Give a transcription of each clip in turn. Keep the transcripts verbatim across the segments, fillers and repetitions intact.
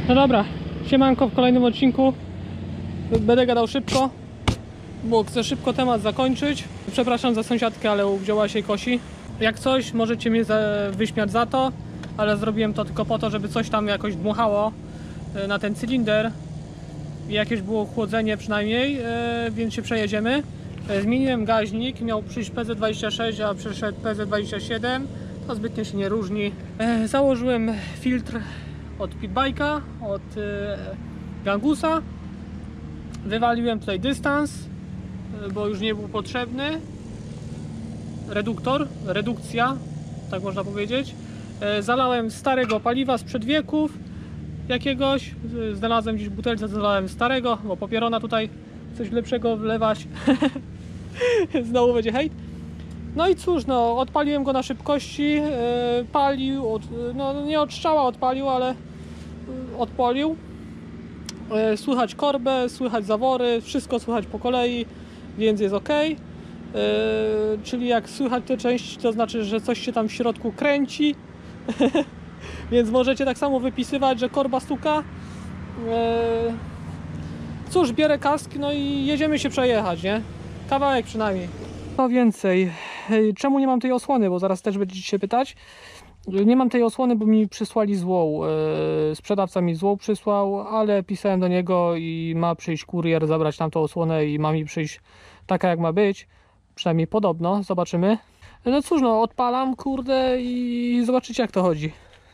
No dobra, siemanko w kolejnym odcinku. Będę gadał szybko, bo chcę szybko temat zakończyć. Przepraszam za sąsiadkę, ale wzięła się kosi. Jak coś, możecie mnie wyśmiać za to, ale zrobiłem to tylko po to, żeby coś tam jakoś dmuchało na ten cylinder i jakieś było chłodzenie przynajmniej, więc się przejedziemy. Zmieniłem gaźnik, miał przyjść P Z dwadzieścia sześć, a przyszedł P Z dwadzieścia siedem. To zbytnio się nie różni. Założyłem filtr od Pitbike'a, od Gangusa. Wywaliłem tutaj dystans, bo już nie był potrzebny. Reduktor, redukcja, tak można powiedzieć. Zalałem starego paliwa sprzed wieków jakiegoś. Znalazłem gdzieś butelce, zalałem starego, bo popierona tutaj coś lepszego wlewać. Znowu będzie hejt. No i cóż, no, odpaliłem go na szybkości, yy, palił, od, no nie od strzała odpalił, ale yy, odpalił. Yy, słychać korbę, słychać zawory, wszystko słychać po kolei, więc jest ok. Yy, czyli jak słychać te części, to znaczy, że coś się tam w środku kręci. Więc możecie tak samo wypisywać, że korba stuka. Yy, cóż, bierę kask, no i jedziemy się przejechać, nie? Kawałek przynajmniej. Co więcej, czemu nie mam tej osłony, bo zaraz też będziecie się pytać. Nie mam tej osłony, bo mi przysłali złą. Sprzedawca mi złą przysłał, ale pisałem do niego i ma przyjść kurier, zabrać tam tą osłonę i ma mi przyjść taka, jak ma być. Przynajmniej podobno, zobaczymy. No cóż, no odpalam, kurde, i zobaczycie, jak to chodzi.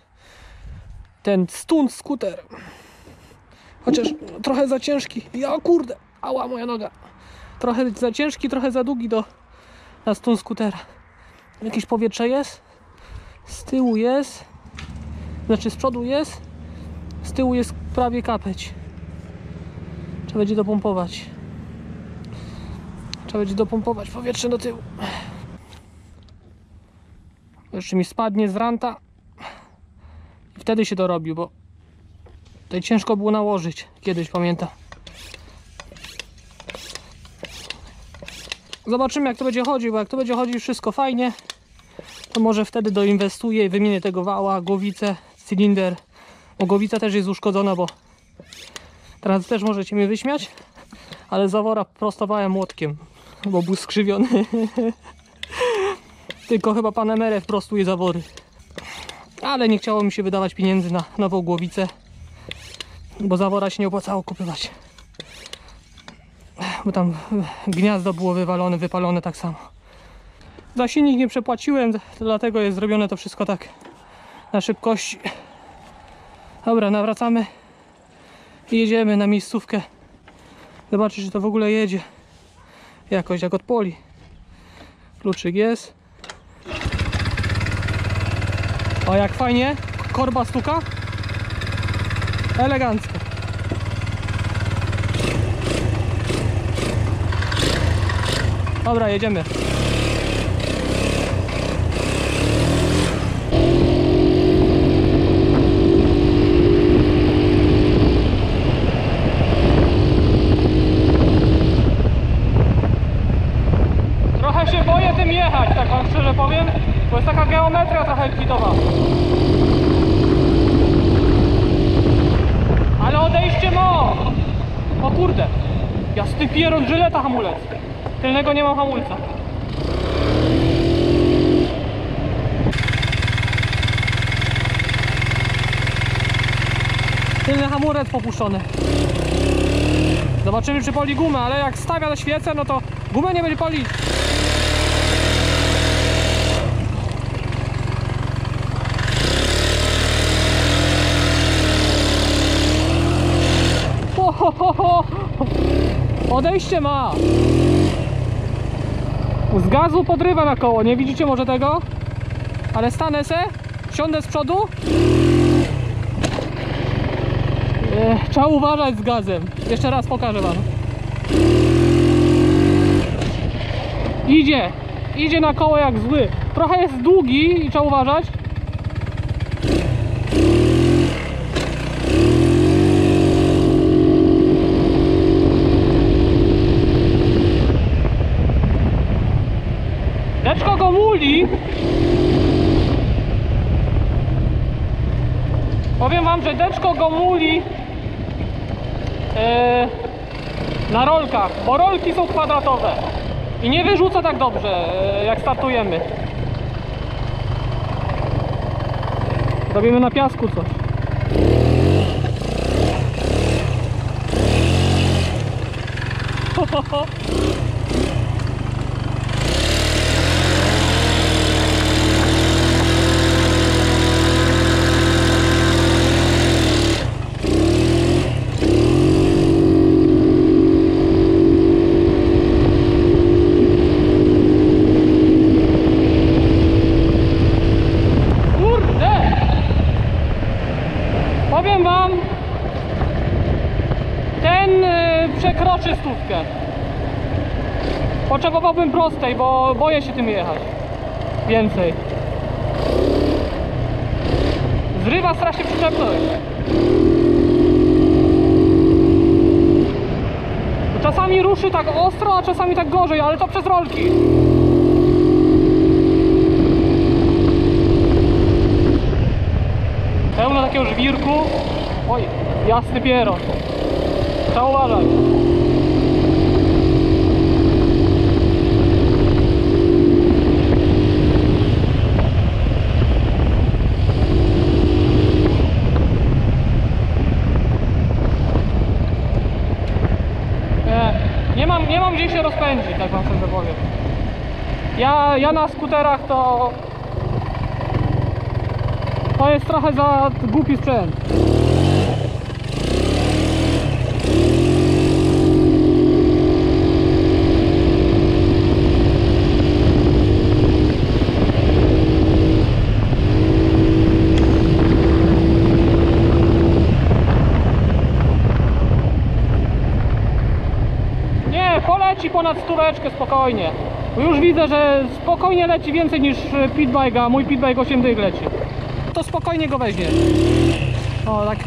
Ten stunt skuter. Chociaż trochę za ciężki. Ja kurde, ała moja noga. Trochę za ciężki, trochę za długi do na stunt skutera. Jakieś powietrze jest. Z tyłu jest. Znaczy z przodu jest. Z tyłu jest prawie kapeć. Trzeba będzie dopompować. Trzeba będzie dopompować powietrze do tyłu. Jeszcze mi spadnie z ranta. I wtedy się dorobił, bo tutaj ciężko było nałożyć. Kiedyś pamiętam. Zobaczymy, jak to będzie chodzić, bo jak to będzie chodzić wszystko fajnie, to może wtedy doinwestuję i wymienię tego wała, głowicę, cylinder. Bo głowica też jest uszkodzona, bo teraz też możecie mnie wyśmiać, ale zawora prostowałem młotkiem, bo był skrzywiony. Tylko chyba pan M R F prostuje zawory. Ale nie chciało mi się wydawać pieniędzy na nową głowicę, bo zawora się nie opłacało kupywać. Bo tam gniazdo było wywalone, wypalone tak samo. Za silnik nie przepłaciłem, dlatego jest zrobione to wszystko tak na szybkości. Dobra, nawracamy i jedziemy na miejscówkę. Zobaczyć, czy to w ogóle jedzie jakoś, jak od poli. Kluczyk jest. O, jak fajnie, korba stuka. Elegancko. Dobra, jedziemy. Trochę się boję tym jechać, tak wam szczerze powiem, bo jest taka geometria trochę kwitowa. Ale odejście mo! O kurde, jasny pieron, żyleta hamulec. Tylnego nie mam hamulca. Tylny hamulec popuszczony. Zobaczymy, czy pali gumę, ale jak stawia na świecę, no to gumę nie będzie palić. Ho, ho, ho, ho. Odejście ma. Z gazu podrywa na koło, nie widzicie może tego? Ale stanę se, siądę z przodu. Eee, trzeba uważać z gazem. Jeszcze raz pokażę wam. Idzie, idzie na koło jak zły. Trochę jest długi i trzeba uważać. Leczko go muli. Powiem wam, że deczko go muli yy, na rolkach, bo rolki są kwadratowe i nie wyrzuca tak dobrze, yy, jak startujemy. Robimy na piasku coś. Ho, ho, ho. Powiem wam, ten yy, przekroczy stówkę. Potrzebowałbym prostej, bo boję się tym jechać więcej. Zrywa strasznie przyczepność. Czasami ruszy tak ostro, a czasami tak gorzej, ale to przez rolki. Pełno takiego żwirku. Oj, jasny pieron. Trzeba uważać. Nie, nie mam, nie mam gdzie się rozpędzić, tak wam sobie powiem. Ja, ja na skuterach to... To jest trochę za głupi sprzęt. Nie, poleci ponad stóweczkę spokojnie. Bo już widzę, że spokojnie leci więcej niż pitbike, a mój pitbike osiem dych leci. To spokojnie go weźmie. O, tak.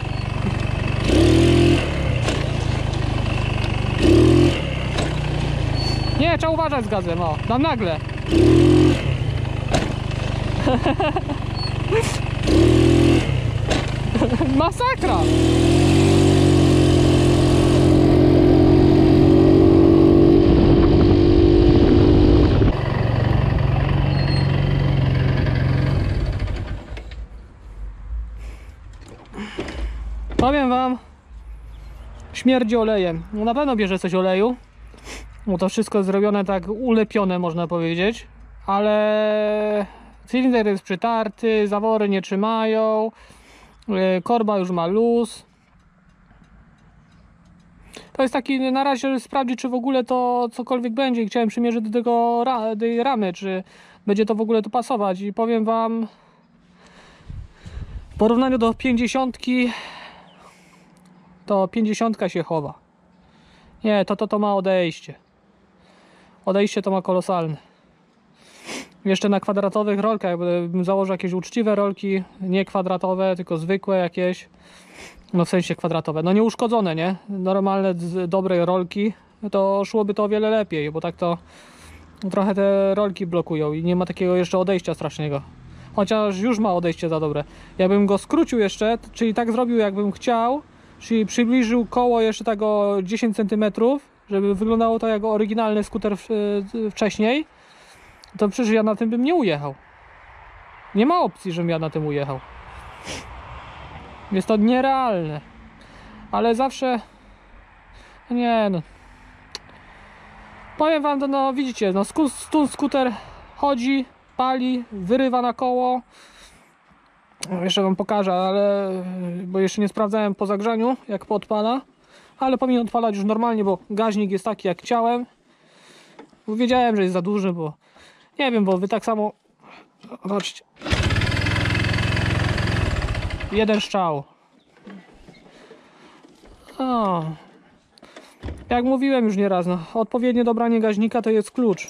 Nie, trzeba uważać z gazem, o, na nagle. Masakra. Powiem wam, śmierdzi olejem. No na pewno bierze coś oleju, bo to wszystko jest zrobione tak ulepione, można powiedzieć, ale cylinder jest przytarty, zawory nie trzymają, korba już ma luz. To jest taki na razie, żeby sprawdzić, czy w ogóle to cokolwiek będzie, i chciałem przymierzyć do tego ra tej ramy, czy będzie to w ogóle tu pasować. I powiem wam, w porównaniu do pięćdziesiątki, to pięćdziesiątka się chowa. Nie, to, to to ma odejście. Odejście to ma kolosalne. Jeszcze na kwadratowych rolkach, bym założył jakieś uczciwe rolki, nie kwadratowe, tylko zwykłe jakieś. No w sensie kwadratowe, no nie uszkodzone, nie? Normalne, dobre rolki, to szłoby to o wiele lepiej, bo tak to trochę te rolki blokują i nie ma takiego jeszcze odejścia strasznego. Chociaż już ma odejście za dobre. Jakbym go skrócił jeszcze, czyli tak zrobił, jakbym chciał, czyli przybliżył koło jeszcze tak o dziesięć centymetrów, żeby wyglądało to jak oryginalny skuter wcześniej, to przecież ja na tym bym nie ujechał. Nie ma opcji, żebym ja na tym ujechał. Jest to nierealne. Ale zawsze... Nie no... Powiem wam, to no widzicie, no sku skuter chodzi, pali, wyrywa na koło. Jeszcze wam pokażę, ale... Bo jeszcze nie sprawdzałem po zagrzaniu, jak podpala. Ale powinien odpalać już normalnie, bo gaźnik jest taki, jak chciałem. Bo wiedziałem, że jest za duży, bo... Nie wiem, bo wy tak samo... Zobaczcie. Jeden strzał. O. Jak mówiłem już nieraz, no, odpowiednie dobranie gaźnika to jest klucz.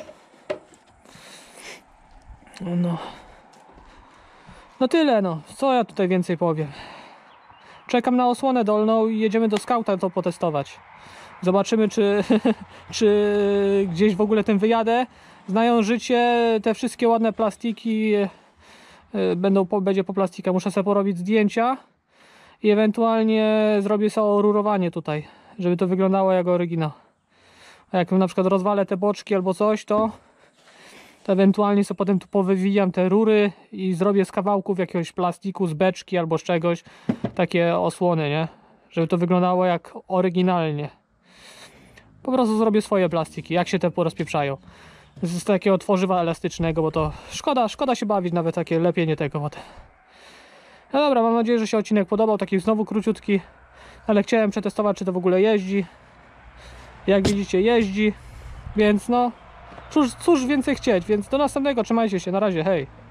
No. No tyle, no. Co ja tutaj więcej powiem? Czekam na osłonę dolną i jedziemy do skauta to potestować. Zobaczymy, czy, czy gdzieś w ogóle tym wyjadę. Znają życie, te wszystkie ładne plastiki będą po, będzie po plastikach. Muszę sobie porobić zdjęcia i ewentualnie zrobię sobie rurowanie tutaj, żeby to wyglądało jak oryginał. A jak na przykład rozwalę te boczki albo coś, to, to ewentualnie sobie potem tu powywijam te rury i zrobię z kawałków jakiegoś plastiku, z beczki albo z czegoś takie osłony, nie? Żeby to wyglądało jak oryginalnie. Po prostu zrobię swoje plastiki, jak się te porozpieprzają. Z takiego tworzywa elastycznego, bo to szkoda, szkoda się bawić nawet takie lepienie tego. No dobra, mam nadzieję, że się odcinek podobał, taki znowu króciutki, ale chciałem przetestować, czy to w ogóle jeździ. Jak widzicie, jeździ, więc no cóż, cóż więcej chcieć, więc do następnego, trzymajcie się, na razie, hej.